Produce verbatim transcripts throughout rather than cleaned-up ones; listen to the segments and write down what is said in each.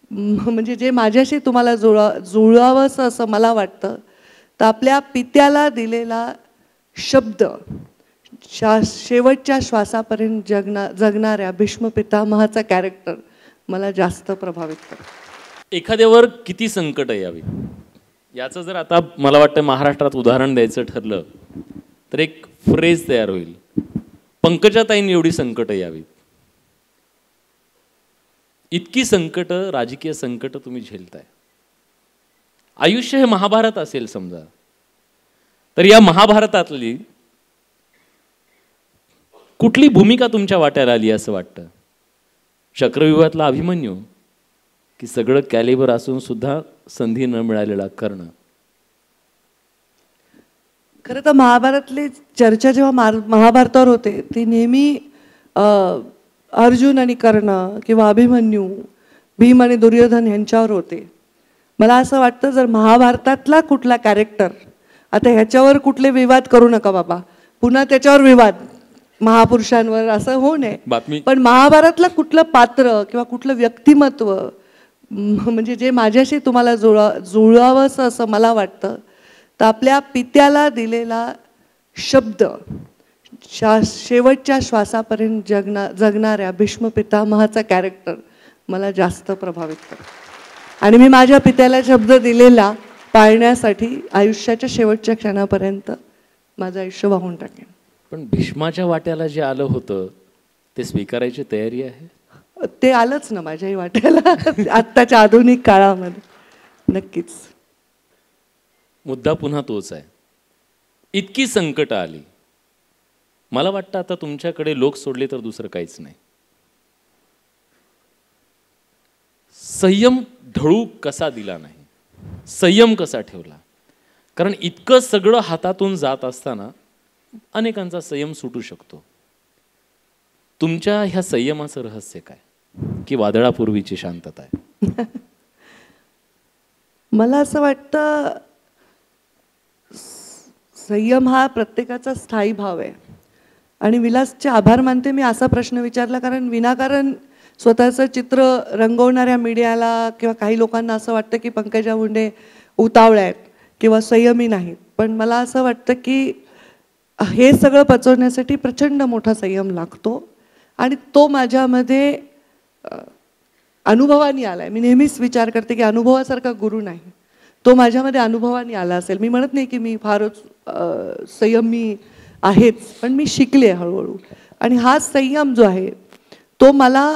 म्हणजे जे माझ्याशी तुम्हाला जुळा जुळावंसं असं मला वाटतं, तर आपल्या पित्याला दिलेला शब्द शा शेवटच्या श्वासापर्यंत जगना जगणाऱ्या भीष्म पितामहाचा कॅरेक्टर मला जास्त प्रभावित करतो. एखाद्यावर किती संकट यावी याचं जर आता मला वाटतं महाराष्ट्रात उदाहरण द्यायचं ठरलं तर एक फ्रेज तयार होईल, पंकजाताईंनी एवढी संकट यावी. इतकी संकट, राजकीय संकट तुम्ही झेलताय. आयुष्य हे महाभारत असेल समजा, तर या महाभारतातली कुठली भूमिका तुमच्या वाट्याला आली असं वाटतं? चक्रव्यूहातला अभिमन्यू की सगळं कॅलिबर असून सुद्धा संधी न मिळालेला कर्ण? खरं तर महाभारतली चर्चा जेव्हा महाभारतावर होते ती नेहमी अर्जुन आणि कर्ण किंवा अभिमन्यू, भीम आणि दुर्योधन यांच्यावर होते. मला असं वाटतं जर महाभारतातला कुठला कॅरेक्टर, आता ह्याच्यावर कुठले विवाद करू नका बाबा, पुन्हा त्याच्यावर विवाद महापुरुषांवर असं होऊ नये, पण महाभारतला कुठलं पात्र किंवा कुठलं व्यक्तिमत्व म्हणजे जे माझ्याशी तुम्हाला जुळा जुळावंसं असं मला वाटतं, तर आपल्या पित्याला दिलेला शब्द शा शेवटच्या श्वासापर्यंत जगना जगणाऱ्या भीष्म पितामहाचा कॅरेक्टर मला जास्त प्रभावित करतो. आणि मी माझ्या पित्याला शब्द दिलेला पाळण्यासाठी आयुष्याच्या शेवटच्या क्षणापर्यंत माझं आयुष्य वाहून टाकेन. पण भीष्माच्या वाट्याला जे आलं होतं ते स्वीकारायची तयारी आहे? ते आलंच ना माझ्याही वाट्याला आत्ताच्या आधुनिक काळामध्ये. नक्कीच. मुद्दा पुन्हा तोच आहे, इतकी संकट आली. मला वाटतं आता तुमच्याकडे लोक सोडले तर दुसरं काहीच नाही. संयम ढळू कसा दिला नाही, संयम कसा ठेवला? कारण इतकं सगळं हातातून जात असताना अनेकांचा संयम सुटू शकतो. तुमच्या ह्या संयमाचं रहस्य काय, की वादळापूर्वीची शांतता आहे? मला असं वाटतं संयम हा प्रत्येकाचा स्थायी भाव आहे. आणि विलासचे आभार मानते मी असा प्रश्न विचारला, कारण विनाकारण स्वतःचं चित्र रंगवणाऱ्या मीडियाला किंवा काही लोकांना असं वाटतं की पंकजा मुंडे उतावळ्या आहेत किंवा संयमी नाहीत. पण मला असं वाटतं की हे सगळं पचवण्यासाठी प्रचंड मोठा संयम लागतो आणि तो माझ्यामध्ये अनुभवाने आला आहे. मी नेहमीच विचार करते की अनुभवासारखा गुरु नाही, तो माझ्यामध्ये अनुभवाने आला असेल. मी म्हणत नाही की मी फारच संयमी आहेच, पण मी शिकले हळूहळू. आणि हा संयम जो आहे तो मला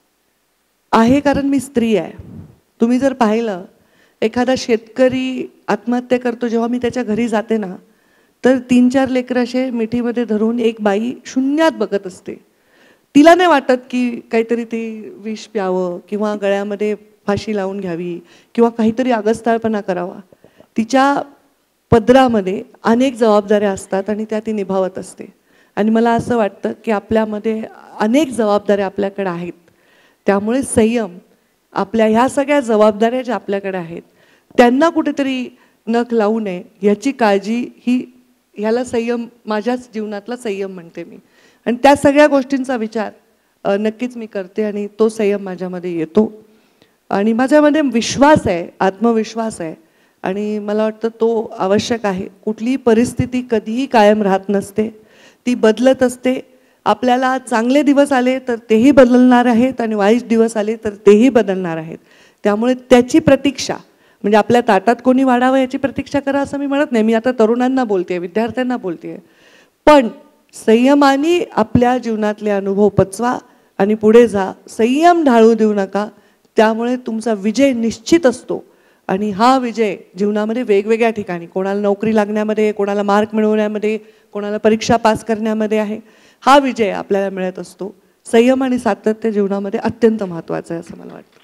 आहे कारण मी स्त्री आहे. तुम्ही जर पाहिलं एखादा शेतकरी आत्महत्या करतो, जेव्हा मी त्याच्या घरी जाते ना, तर तीन चार लेकरं असे मिठीमध्ये धरून एक बाई शून्यात बघत असते. तिला नाही वाटत की काहीतरी ती विष प्यावं किंवा गळ्यामध्ये फाशी लावून घ्यावी किंवा काहीतरी आगस्ताळपणा करावा. तिच्या पदरामध्ये अनेक जबाबदाऱ्या असतात आणि त्या ती निभावत असते. आणि मला असं वाटतं की आपल्यामध्ये अनेक जबाबदाऱ्या आपल्याकडे आहेत, त्यामुळे संयम आपल्या ह्या सगळ्या जबाबदाऱ्या ज्या आपल्याकडे आहेत त्यांना कुठेतरी नख लावू नये याची काळजी ही ह्याला संयम, माझ्याच जीवनातला संयम म्हणते मी. आणि त्या सगळ्या गोष्टींचा विचार नक्कीच मी करते आणि तो संयम माझ्यामध्ये येतो. आणि माझ्यामध्ये विश्वास आहे, आत्मविश्वास आहे आणि मला वाटतं तो आवश्यक आहे. कुठलीही परिस्थिती कधीही कायम राहत नसते, ती बदलत असते. आपल्याला चांगले दिवस आले तर तेही बदलणार आहेत आणि वाईट दिवस आले तर तेही बदलणार आहेत. त्यामुळे त्याची प्रतीक्षा, म्हणजे आपल्या ताटात कोणी वाढावं याची प्रतीक्षा करा असं मी म्हणत नाही. मी आता तरुणांना बोलते, विद्यार्थ्यांना बोलते. पण संयमाने आपल्या जीवनातले अनुभव पचवा आणि पुढे जा. संयम ढाळू देऊ नका, त्यामुळे तुमचा विजय निश्चित असतो. आणि हा विजय जीवनामध्ये वेगवेगळ्या ठिकाणी, कोणाला नोकरी लागण्यामध्ये, कोणाला मार्क मिळवण्यामध्ये, कोणाला परीक्षा पास करण्यामध्ये आहे, हा विजय आपल्याला मिळत असतो. संयम आणि सातत्य जीवनामध्ये अत्यंत महत्त्वाचं आहे असं मला वाटतं.